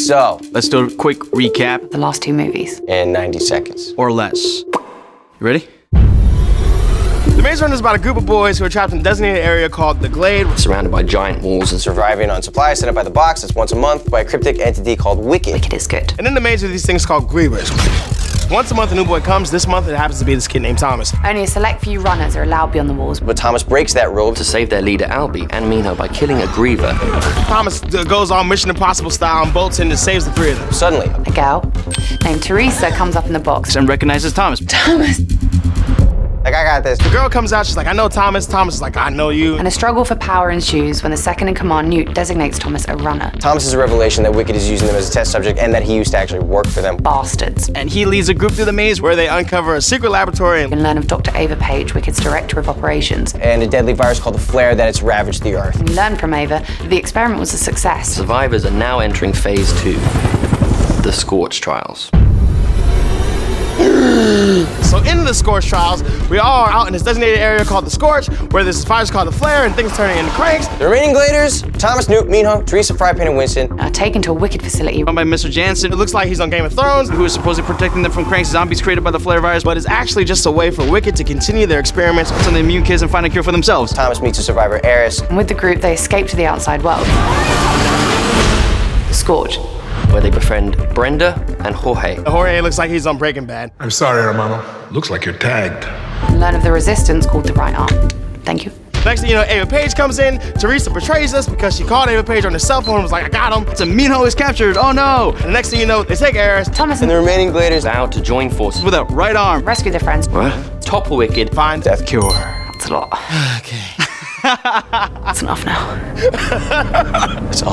So, let's do a quick recap. The last 2 movies. In 90 seconds. Or less. You ready? The Maze Runner is about a group of boys who are trapped in a designated area called the Glade. Surrounded by giant walls and surviving on supplies sent up by the box that's once a month by a cryptic entity called Wicked. Wicked is good. And in the maze are these things called grievers. Once a month, a new boy comes. This month, it happens to be this kid named Thomas. Only a select few runners are allowed beyond the walls. But Thomas breaks that rule to save their leader, Albie, and Minho by killing a griever. Thomas goes all Mission Impossible style and bolts in and saves the 3 of them. Suddenly, A girl named Teresa comes up in the box. And recognizes Thomas. Thomas! like, I got this. The girl comes out, she's like, I know Thomas. Thomas is like, I know you. And a struggle for power ensues when the second-in-command, Newt, designates Thomas a runner. Thomas is a revelation that Wicked is using them as a test subject and that he used to actually work for them. Bastards. And he leads a group through the maze Where they uncover a secret laboratory You can learn of Dr. Ava Page, Wicked's director of operations. And a deadly virus called the Flare that it's ravaged the Earth. We learn from Ava that the experiment was a success. Survivors are now entering phase 2, the Scorch Trials. So in the Scorch trials, we all are out in this designated area called the Scorch, where this virus called the Flare and things turning into cranks. The remaining Gladers, Thomas, Newt, Minho, Teresa, Frypan, and Winston, Are taken to a Wicked facility. Run by Mr. Jansen, It looks like he's on Game of Thrones, who is supposedly protecting them from cranks zombies created by the flare virus, but it's actually just a way for Wicked to continue their experiments. on the immune kids and find a cure for themselves. Thomas meets a survivor, Eris, And with the group, they escape to the outside world. The Scorch. Where they befriend Brenda and Jorge. Jorge looks like he's on Breaking Bad. I'm sorry, Hermano. Looks like you're tagged. And learn of the resistance called the Right Arm. Thank you. Next thing you know, Ava Page comes in. Teresa betrays us because she called Ava Page on her cell phone and was like, I got him. So Minho is captured. Oh no! And the next thing you know, they take Eris. Thomas and the remaining Gladers Vow to join forces With a right arm. rescue their friends. What? Topple Wicked. Find death cure. That's a lot. Okay. That's enough now. It's